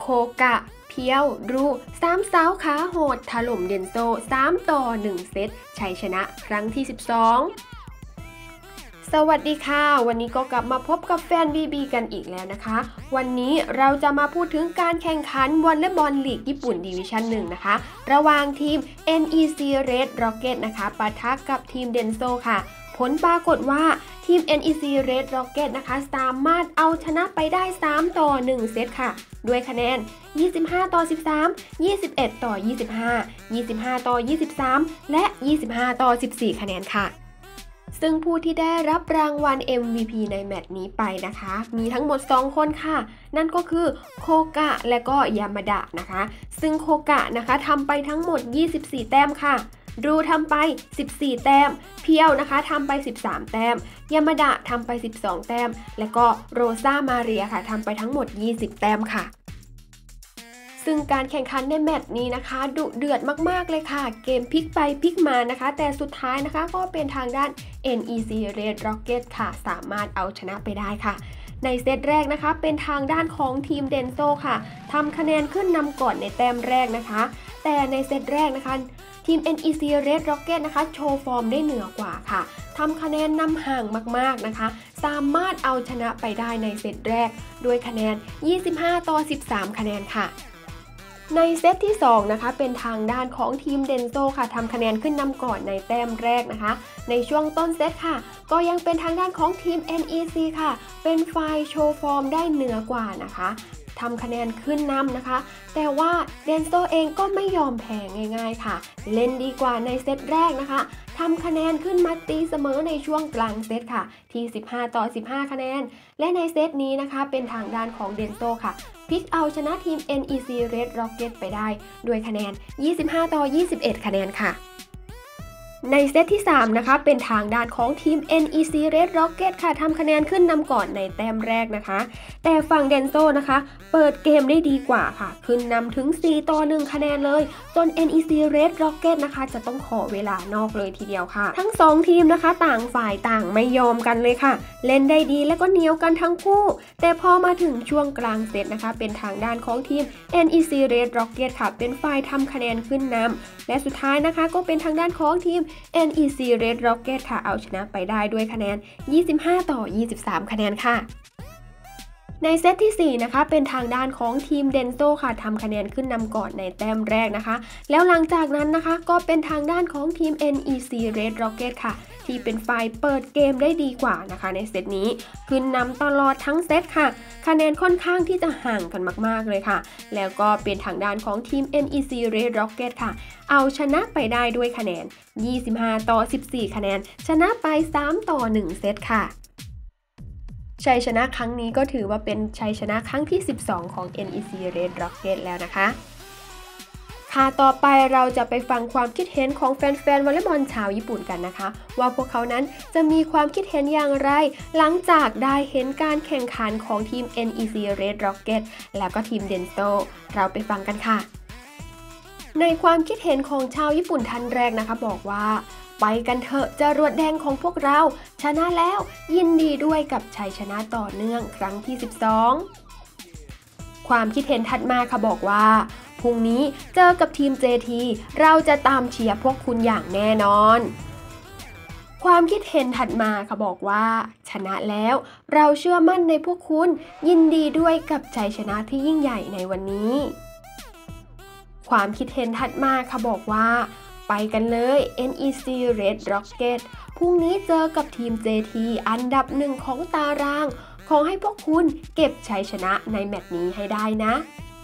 โคกะเพียวรู3 สาวขาโหดถล่มเดนโซ3-1 เซตชัยชนะครั้งที่ 12 สวัสดีค่ะวันนี้ก็กลับมาพบกับแฟนบีกันอีกแล้วนะคะวันนี้เราจะมาพูดถึงการแข่งขันวอลเลย์บอลลีกญี่ปุ่นดิวิชั่น 1นะคะระหว่างทีม NEC Red Rocket นะคะปะทะกับทีมเดนโซค่ะผลปรากฏว่าทีม NEC Red Rocket นะคะสามารถเอาชนะไปได้3-1 เซตค่ะด้วยคะแนน25-13 21-25 25-23 และ 25-14 คะแนนค่ะซึ่งผู้ที่ได้รับรางวัล MVP ในแมตช์นี้ไปนะคะมีทั้งหมด2 คนค่ะนั่นก็คือโคกะและก็ยามาดะนะคะซึ่งโคกะนะคะทำไปทั้งหมด24 แต้มค่ะรูทำไป14 แต้มเพียวนะคะทำไป13 แต้มยามาดะทำไป12 แต้มและก็โรซามาเรียค่ะทำไปทั้งหมด20 แต้มค่ะซึ่งการแข่งขันในแมตช์นี้นะคะดุเดือดมากๆเลยค่ะเกมพลิกไปพลิกมานะคะแต่สุดท้ายนะคะก็เป็นทางด้าน NEC Red Rocket ค่ะสามารถเอาชนะไปได้ค่ะในเซตแรกนะคะเป็นทางด้านของทีมเดนโซค่ะทำคะแนนขึ้นนำก่อนในแต้มแรกนะคะแต่ในเซตแรกนะคะทีม NEC Red Rocket นะคะโชว์ฟอร์มได้เหนือกว่าค่ะทำคะแนนนำห่างมากๆนะคะสามารถเอาชนะไปได้ในเซตแรกด้วยคะแนน25-13 คะแนนค่ะในเซตที่2นะคะเป็นทางด้านของทีมเดนโซค่ะทำคะแนนขึ้นนำก่อนในแต้มแรกนะคะในช่วงต้นเซตค่ะก็ยังเป็นทางด้านของทีม NEC ค่ะเป็นฝ่ายโชว์ฟอร์มได้เหนือกว่านะคะทำคะแนนขึ้นนำนะคะแต่ว่าเดนโซเองก็ไม่ยอมแพ้ง่ายๆค่ะเล่นดีกว่าในเซตแรกนะคะทำคะแนนขึ้นมาตีเสมอในช่วงกลางเซตค่ะที่15-15 คะแนนและในเซตนี้นะคะเป็นทางด้านของเดนโซค่ะพลิกเอาชนะทีม NEC Red Rocket ไปได้ด้วยคะแนน25-21 คะแนนค่ะในเซตที่3นะคะเป็นทางด้านของทีม NEC Red Rocket ค่ะทำคะแนนขึ้นนำก่อนในแต้มแรกนะคะแต่ฝั่งเดนโซนะคะเปิดเกมได้ดีกว่าค่ะขึ้นนำถึง4-1 คะแนนเลยจน NEC Red Rocket นะคะจะต้องขอเวลานอกเลยทีเดียวค่ะทั้ง2ทีมนะคะต่างฝ่ายต่างไม่ยอมกันเลยค่ะเล่นได้ดีและก็เหนียวกันทั้งคู่แต่พอมาถึงช่วงกลางเซตนะคะเป็นทางด้านของทีม NEC Red Rocket ค่ะเป็นฝ่ายทำคะแนนขึ้นนำและสุดท้ายนะคะก็เป็นทางด้านของทีมNEC Red Rocket ค่ะเอาชนะไปได้ด้วยคะแนน25-23 คะแนนค่ะในเซตที่4นะคะเป็นทางด้านของทีมเดนโซค่ะทำคะแนนขึ้นนำก่อนในแต้มแรกนะคะแล้วหลังจากนั้นนะคะก็เป็นทางด้านของทีม NEC Red Rocket ค่ะที่เป็นฝ่ายเปิดเกมได้ดีกว่านะคะในเซตนี้ขึ้นนำตลอดทั้งเซตค่ะคะแนนค่อนข้างที่จะห่างกันมากๆเลยค่ะแล้วก็เป็นทางด้านของทีม NEC Red Rocket ค่ะเอาชนะไปได้ด้วยคะแนน25-14 คะแนนชนะไป3-1 เซตค่ะชัยชนะครั้งนี้ก็ถือว่าเป็นชัยชนะครั้งที่12ของ NEC Red Rocket แล้วนะคะค่ะต่อไปเราจะไปฟังความคิดเห็นของแฟนๆวอลเลย์บอลชาวญี่ปุ่นกันนะคะว่าพวกเขานั้นจะมีความคิดเห็นอย่างไรหลังจากได้เห็นการแข่งขันของทีม NEC Red Rocket แล้วก็ทีมเดนโซเราไปฟังกันค่ะในความคิดเห็นของชาวญี่ปุ่นท่านแรกนะคะบอกว่าไปกันเถอะจรวดแดงของพวกเราชนะแล้วยินดีด้วยกับชัยชนะต่อเนื่องครั้งที่12ความคิดเห็นถัดมาค่ะบอกว่าพรุ่งนี้เจอกับทีม JT เราจะตามเชียร์พวกคุณอย่างแน่นอนความคิดเห็นถัดมาค่ะบอกว่าชนะแล้วเราเชื่อมั่นในพวกคุณยินดีด้วยกับชัยชนะที่ยิ่งใหญ่ในวันนี้ความคิดเห็นถัดมาค่ะบอกว่าไปกันเลย NEC Red Rocket พรุ่งนี้เจอกับทีม JT อันดับ1ของตารางขอให้พวกคุณเก็บชัยชนะในแมตช์นี้ให้ได้นะ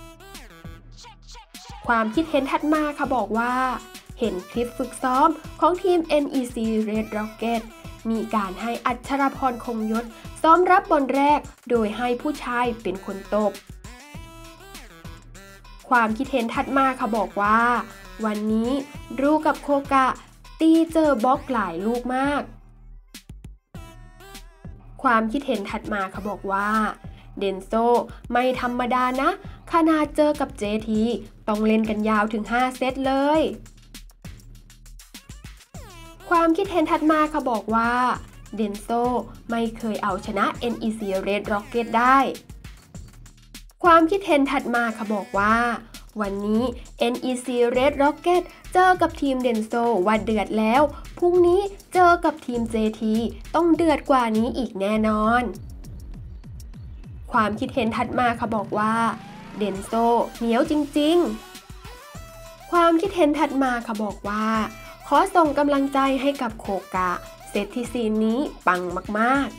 ความคิดเห็นถัดมาค่ะบอกว่าเห็นคลิปฝึกซ้อมของทีม NEC Red Rocket มีการให้อัชรพรคงยศซ้อมรับบอลแรกโดยให้ผู้ชายเป็นคนตบความคิดเห็นถัดมาค่ะบอกว่าวันนี้รูกับโคกะตีเจอบล็อกหลายลูกมากความคิดเห็นถัดมาค่ะบอกว่าเดนโซไม่ธรรมดานะขนาดเจอกับ JT ต้องเล่นกันยาวถึง5 เซตเลยความคิดเห็นถัดมาค่ะบอกว่าเดนโซไม่เคยเอาชนะ NEC Red Rocket ได้ความคิดเห็นถัดมาค่ะบอกว่าวันนี้ NEC Red Rocket เจอกับทีมเดนโซว่าเดือดแล้วพรุ่งนี้เจอกับทีม JT ต้องเดือดกว่านี้อีกแน่นอนความคิดเห็นถัดมาค่ะบอกว่าเดนโซเหนียวจริงๆความคิดเห็นถัดมาค่ะบอกว่าขอส่งกำลังใจให้กับโคกะเซตที่ซีนนี้ปังมาก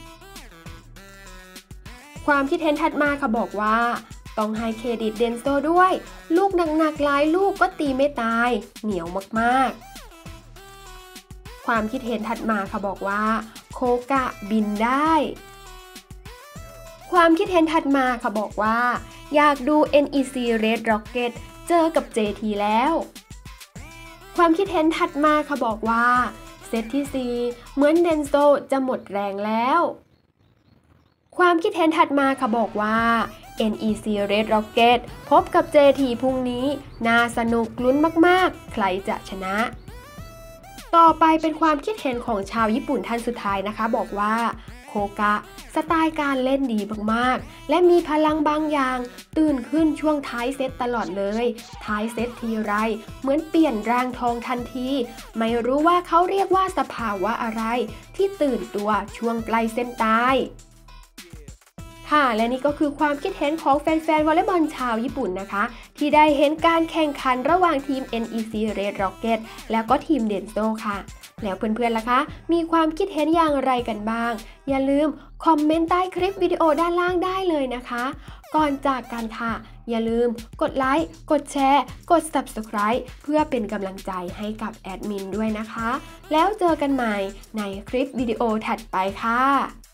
ๆความคิดเห็นถัดมาค่ะบอกว่าต้องให้เครดิตเดนโซด้วยลูกหนักๆหลายลูกก็ตีไม่ตายเหนียวมากๆความคิดเห็นถัดมาค่ะบอกว่าโคกะบินได้ความคิดเห็นถัดมาค่ะบอกว่าอยากดู NEC Red Rocket เจอกับ JT แล้วความคิดเห็นถัดมาค่ะบอกว่าเซตที่4เหมือนเดนโซจะหมดแรงแล้วความคิดเห็นถัดมาค่ะบอกว่า NEC Red Rocket พบกับ JT พรุ่งนี้น่าสนุกลุ้นมากๆใครจะชนะต่อไปเป็นความคิดเห็นของชาวญี่ปุ่นท่านสุดท้ายนะคะบอกว่าโคกะสไตล์การเล่นดีมากๆและมีพลังบางอย่างตื่นขึ้นช่วงท้ายเซตตลอดเลยท้ายเซตทีไรเหมือนเปลี่ยนร่างทองทันทีไม่รู้ว่าเขาเรียกว่าสภาวะอะไรที่ตื่นตัวช่วงใกล้เส้นตายค่ะและนี่ก็คือความคิดเห็นของแฟนๆวอลเลย์บอลชาวญี่ปุ่นนะคะที่ได้เห็นการแข่งขันระหว่างทีม NEC Red Rocket แล้วก็ทีมเดนโซค่ะแล้วเพื่อนๆล่ะคะมีความคิดเห็นอย่างไรกันบ้างอย่าลืมคอมเมนต์ใต้คลิปวิดีโอด้านล่างได้เลยนะคะก่อนจากกันค่ะอย่าลืมกดไลค์กดแชร์กด Subscribe เพื่อเป็นกำลังใจให้กับแอดมินด้วยนะคะแล้วเจอกันใหม่ในคลิปวิดีโอถัดไปค่ะ